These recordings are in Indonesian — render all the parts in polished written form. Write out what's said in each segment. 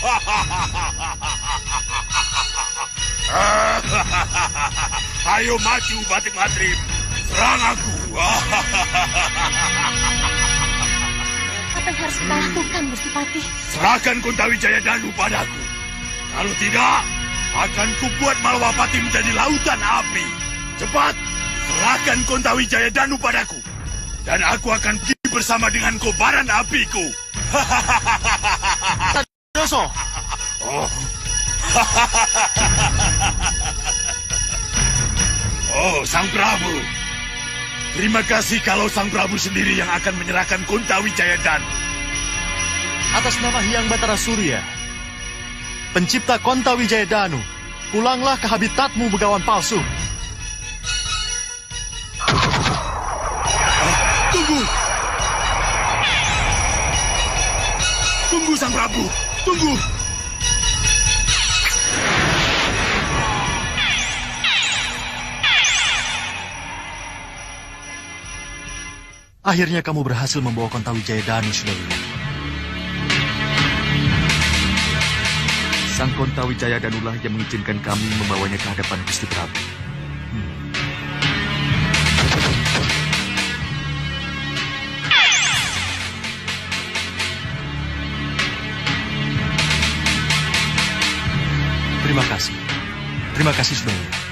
Ayo maju, Batik Matrim. Serang aku. Apa yang harus kita lakukan, Gusti Patih? Serahkan Kontawijaya Danu padaku. Kalau tidak, akan kubuat Malwapati menjadi lautan api. Cepat, serahkan Kontawijaya Danu padaku. Dan aku akan pergi bersama dengan kobaran apiku. Doso. Oh. Oh, Sang Prabu. Terima kasih kalau Sang Prabu sendiri yang akan menyerahkan Kontawijaya Danu. Atas nama Hyang Batara Surya, pencipta Kontawijaya Danu, pulanglah ke habitatmu, begawan palsu. Tunggu! Tunggu, Sang Prabu! Tunggu! Akhirnya kamu berhasil membawa Kontawijaya Danu, Sudawira. Sang Kontawijaya Danulah yang mengizinkan kami membawanya ke hadapan Gusti Prabu. Terima kasih. Terima kasih, Sudawira.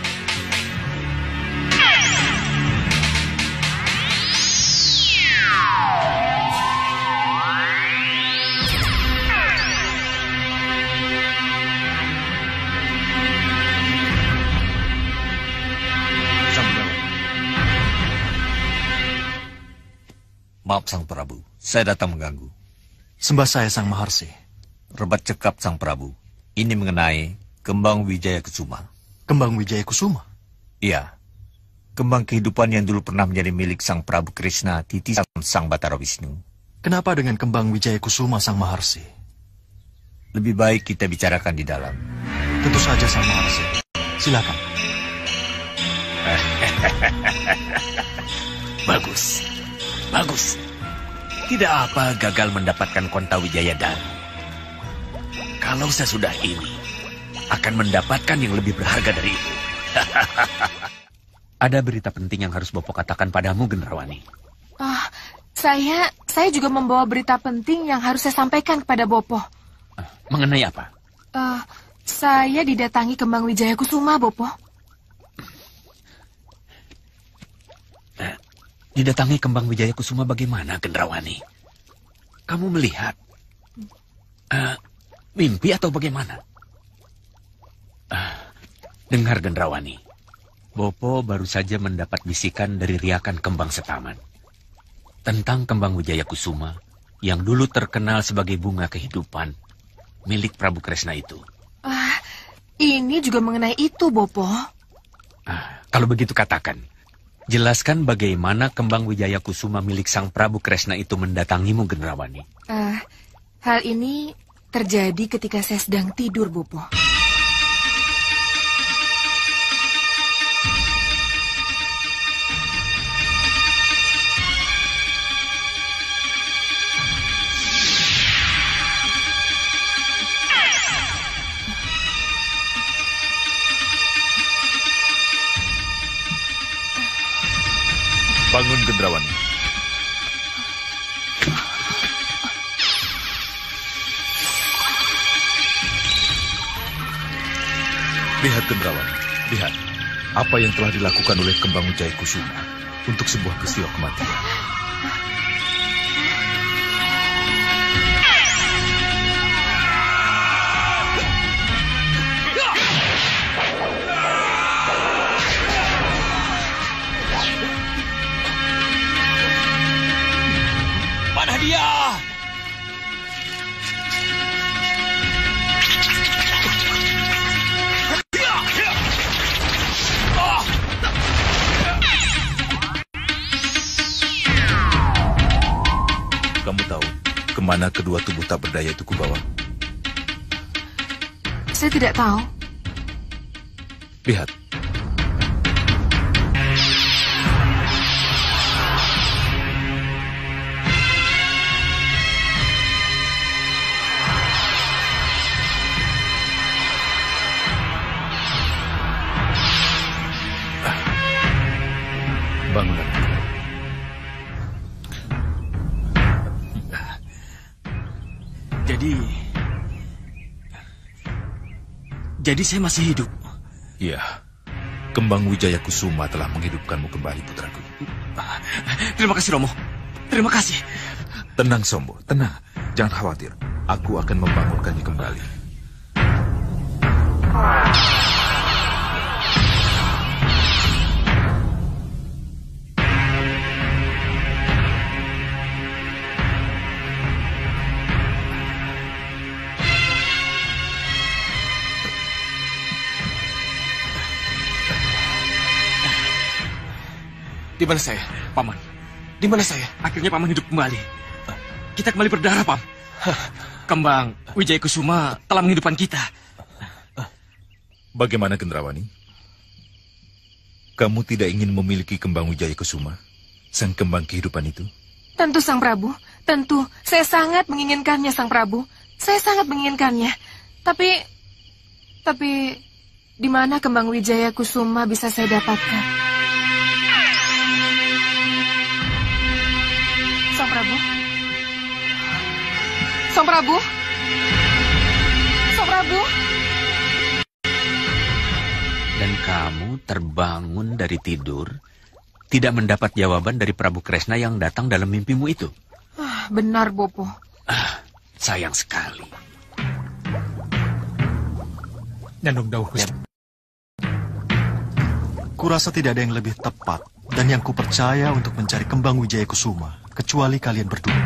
Maaf, Sang Prabu. Saya datang mengganggu. Sembah saya, Sang Maharsi. Rebat cekap, Sang Prabu. Ini mengenai Kembang Wijaya Kusuma. Kembang Wijaya Kusuma? Iya. Kembang kehidupan yang dulu pernah menjadi milik Sang Prabu Krishna, titisan Sang Batara Wisnu. Kenapa dengan Kembang Wijaya Kusuma, Sang Maharsi? Lebih baik kita bicarakan di dalam. Tentu saja, Sang Maharsi. Silakan. Bagus. Bagus. Tidak apa gagal mendapatkan Kontawijaya Danu. Kalau sesudah ini, akan mendapatkan yang lebih berharga dari itu. Ada berita penting yang harus Bopo katakan padamu, Gendrawani. Saya juga membawa berita penting yang harus saya sampaikan kepada Bopo. Mengenai apa? Saya didatangi Kembang Wijaya Kusuma, Bopo. Didatangi Kembang Wijaya Kusuma bagaimana, Gendrawani? Kamu melihat? Mimpi atau bagaimana? Dengar, Gendrawani. Bopo baru saja mendapat bisikan dari riakan Kembang Setaman. Tentang Kembang Wijaya Kusuma yang dulu terkenal sebagai bunga kehidupan milik Prabu Kresna itu. Ini juga mengenai itu, Bopo. Kalau begitu katakan. Jelaskan bagaimana Kembang Wijaya Kusuma milik Sang Prabu Kresna itu mendatangimu, Gendrawani. Hal ini terjadi ketika saya sedang tidur, Bopo. Bangun, Gendrawani. Lihat, Gendrawani. Lihat. Apa yang telah dilakukan oleh Kembang Wijaya Kusuma untuk sebuah peristiwa kematian. Mana dia? Kamu tahu kemana kedua tubuh tak berdaya itu kubawa? Saya tidak tahu. Lihat. Jadi saya masih hidup. Iya, Kembang Wijaya Kusuma telah menghidupkanmu kembali, putraku. Terima kasih, Romo. Terima kasih. Tenang, Sombo, tenang. Jangan khawatir. Aku akan membangunkannya kembali. Di mana saya, Paman? Di mana saya? Akhirnya Paman hidup kembali. Kita kembali berdarah, Pam. Kembang Wijaya Kusuma telah menghidupkan kita. Bagaimana, Gendrawani? Kamu tidak ingin memiliki Kembang Wijaya Kusuma, sang kembang kehidupan itu? Tentu, Sang Prabu. Tentu. Saya sangat menginginkannya, Sang Prabu. Saya sangat menginginkannya. Tapi, di mana Kembang Wijaya Kusuma bisa saya dapatkan? Sang Prabu? Sang Prabu? Sang Prabu? Dan kamu terbangun dari tidur, tidak mendapat jawaban dari Prabu Kresna yang datang dalam mimpimu itu. Benar, Bopo. Sayang sekali. Nyandung Dawuh Gusti. Kurasa tidak ada yang lebih tepat dan yang kupercaya untuk mencari Kembang Wijaya Kusuma kecuali kalian berdua.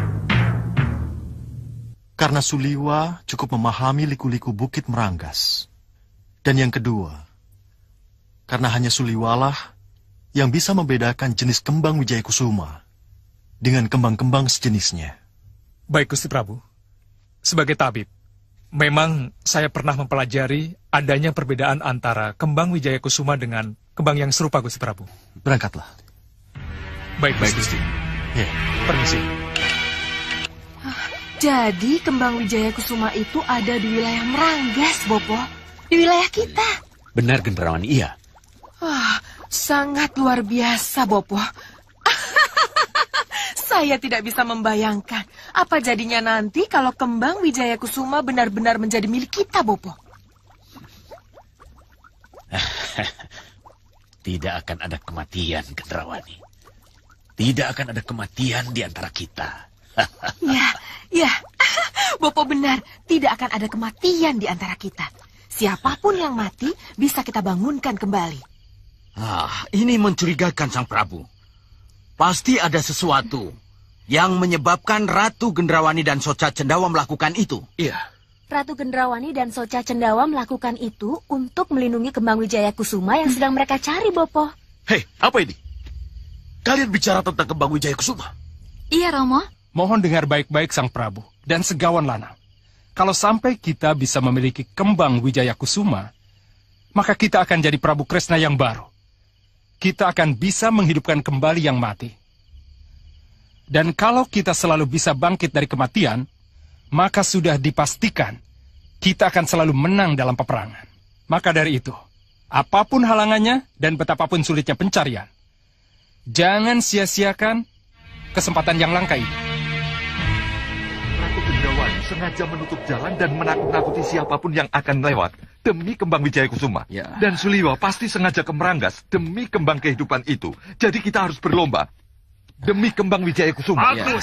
Karena Suliwa cukup memahami liku-liku Bukit Meranggas. Dan yang kedua, karena hanya Suliwalah yang bisa membedakan jenis Kembang Wijaya Kusuma dengan kembang-kembang sejenisnya. Baik, Gusti Prabu. Sebagai tabib, memang saya pernah mempelajari adanya perbedaan antara Kembang Wijaya Kusuma dengan kembang yang serupa, Gusti Prabu. Berangkatlah. Baik, Gusti. Ya, permisi. Jadi Kembang Wijaya Kusuma itu ada di wilayah Meranggas, Bopo. Di wilayah kita. Benar, Gendrawani, iya. Sangat luar biasa, Bopo. Saya tidak bisa membayangkan apa jadinya nanti kalau Kembang Wijaya Kusuma benar-benar menjadi milik kita, Bopo. Tidak akan ada kematian, Gendrawani. Tidak akan ada kematian di antara kita. Ya, Bopo benar. Tidak akan ada kematian di antara kita. Siapapun yang mati bisa kita bangunkan kembali. Ini mencurigakan, Sang Prabu. Pasti ada sesuatu yang menyebabkan Ratu Gendrawani dan Soca Cendawa melakukan itu. Iya. Ratu Gendrawani dan Soca Cendawa melakukan itu untuk melindungi Kembang Wijaya Kusuma yang sedang mereka cari, Bopo. Hei, apa ini? Kalian bicara tentang Kembang Wijaya Kusuma? Iya, Romo. Mohon dengar baik-baik, Sang Prabu dan Segawan Lanang. Kalau sampai kita bisa memiliki Kembang Wijaya Kusuma, maka kita akan jadi Prabu Kresna yang baru. Kita akan bisa menghidupkan kembali yang mati. Dan kalau kita selalu bisa bangkit dari kematian, maka sudah dipastikan kita akan selalu menang dalam peperangan. Maka dari itu, apapun halangannya dan betapapun sulitnya pencarian, jangan sia-siakan kesempatan yang langka ini. Ratu Gendrawani sengaja menutup jalan dan menakut-nakuti siapapun yang akan lewat demi Kembang Wijaya Kusuma. Ya. Dan Suliwa pasti sengaja ke Meranggas demi kembang kehidupan itu. Jadi kita harus berlomba demi Kembang Wijaya Kusuma. Bagus.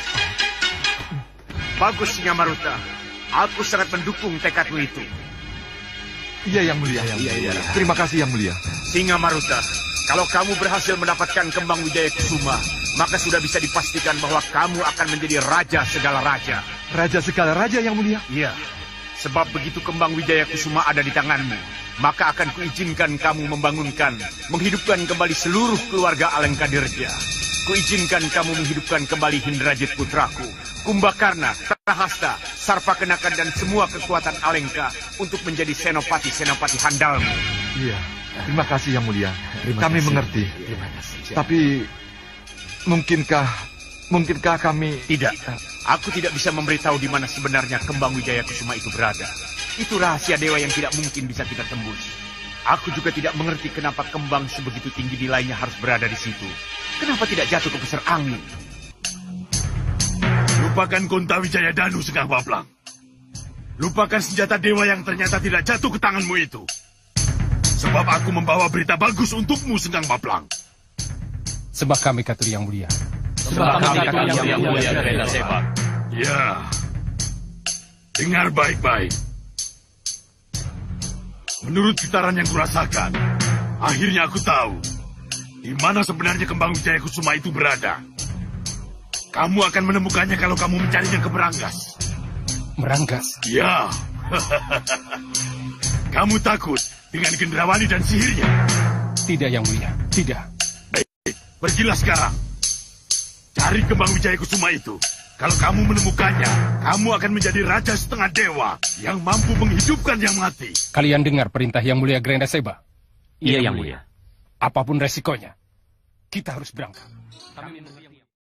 Bagus, Singa Maruta. Aku sangat mendukung tekadmu itu. Iya, Yang Mulia. Iya. Terima kasih, Yang Mulia. Singa Maruta, kalau kamu berhasil mendapatkan Kembang Wijaya Kusuma, maka sudah bisa dipastikan bahwa kamu akan menjadi raja segala raja. Raja segala raja, Yang Mulia. Iya, sebab begitu Kembang Wijaya Kusuma ada di tanganmu, maka akan kuizinkan kamu membangunkan, menghidupkan kembali seluruh keluarga Alengkadirja. Kuizinkan kamu menghidupkan kembali Hindrajit putraku, Kumbakarna, Prahasta, Sarpakenakan dan semua kekuatan Alengka untuk menjadi senopati-senopati handalmu. Iya, terima kasih, Yang Mulia. Kami mengerti. Tapi mungkinkah kami... Tidak, aku tidak bisa memberitahu di mana sebenarnya Kembang Wijaya Kusuma itu berada. Itu rahasia dewa yang tidak mungkin bisa kita tembus. Aku juga tidak mengerti kenapa kembang sebegitu tinggi nilainya harus berada di situ. Kenapa tidak jatuh ke pusar angin? Lupakan Gonta Wijaya Danu, Sengkang Baplang. Lupakan senjata dewa yang ternyata tidak jatuh ke tanganmu itu. Sebab aku membawa berita bagus untukmu, Sengkang Baplang. Sebab kami Katuri yang mulia. Sebab kami Katuri yang mulia Grenda Seba. Ya. Dengar baik-baik. Menurut getaran yang kurasakan, akhirnya aku tahu di mana sebenarnya kembang Wijaya Kusuma itu berada. Kamu akan menemukannya kalau kamu mencarinya ke Meranggas. Meranggas? Ya. Kamu takut dengan Gendrawani dan sihirnya? Tidak, Yang Mulia. Tidak. Baik, pergilah sekarang. Cari kembang Wijaya Kusuma itu. Kalau kamu menemukannya, kamu akan menjadi raja setengah dewa yang mampu menghidupkan yang mati. Kalian dengar perintah Yang Mulia Grenda Seba? Iya, Yang Mulia. Apapun resikonya, kita harus berangkat. Kami